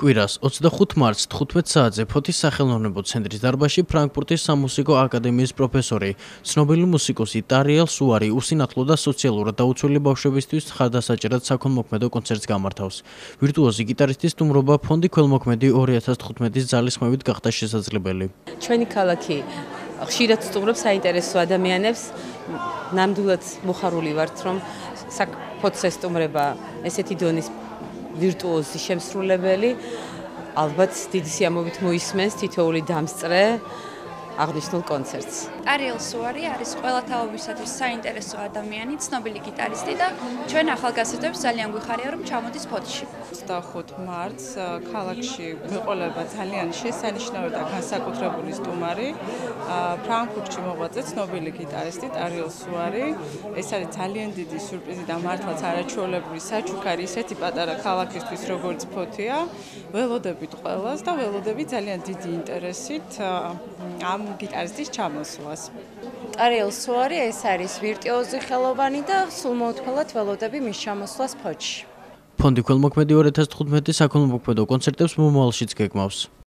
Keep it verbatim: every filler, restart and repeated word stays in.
კვირას ოცდახუთ მარტს თხუთმეტ საათზე ფოთის სახელმწიფო ცენტრის დარბაზში ფრანკფურტის სამუსიკო აკადემიის პროფესორი, ცნობილი მუსიკოსი ტარიელ სუარი უსინათლო და სოციალურად დაუცველი ბავშვებისთვის ხარდასაჭერად საქველმოქმედო კონცერტს გამართავს. ვირტუოზი გიტარისტის სტუმრობა ფონდი ქველმოქმედი ორი ათას თხუთმეტის ძალისხმევით გახდა შესაძლებელი. ჩვენი ქალაქი ხშირად სტუმრობს საინტერესო ადამიანებს. ნამდვილად მოხარული ვართ, რომ ფოთს ესტუმრება ესეთი დონის ვირტუოზი შემსრულებელი, ალბათ დიდი სიამოვნებით მოისმენს თითოეული დამსწრე აღნიშნულ კონცერტს. ტარიელ სუარი არის ყველა თაობისათვის საინტერესო ადამიანი, ცნობილი გიტარისტი და ჩვენ ახალგაზრდებს ძალიან გვიხარია, რომ ჩამოდის ფოთში. ოცდახუთ მარტს ქალაქში გვეყოლება ძალიან შესანიშნავი და განსაკუთრებული სტუმარი, ფრანკფურტში მოღვაწე ცნობილი გიტარისტი ტარიელ სუარი. ეს არის ძალიან დიდი სიურპრიზი და მართლაც არაჩვეულებრივი საჩუქარი ისეთი პატარა ქალაქისთვის, როგორც ფოთია. ველოდებით ყველას და ველოდებით ძალიან დიდი ინტერესით ამ გიტარისტის ჩამოსვლას. ტარიელ სუარი ეს არის ვირტუოზი ხელოვანი და სულ მოუთმელად ველოდები მის ჩამოსვლას ფოთში. ფონდი ქველმოქმედი ორი ათას თხუთმეტის საქველმოქმედო კონცერტებს მომავალშიც გეგმავს.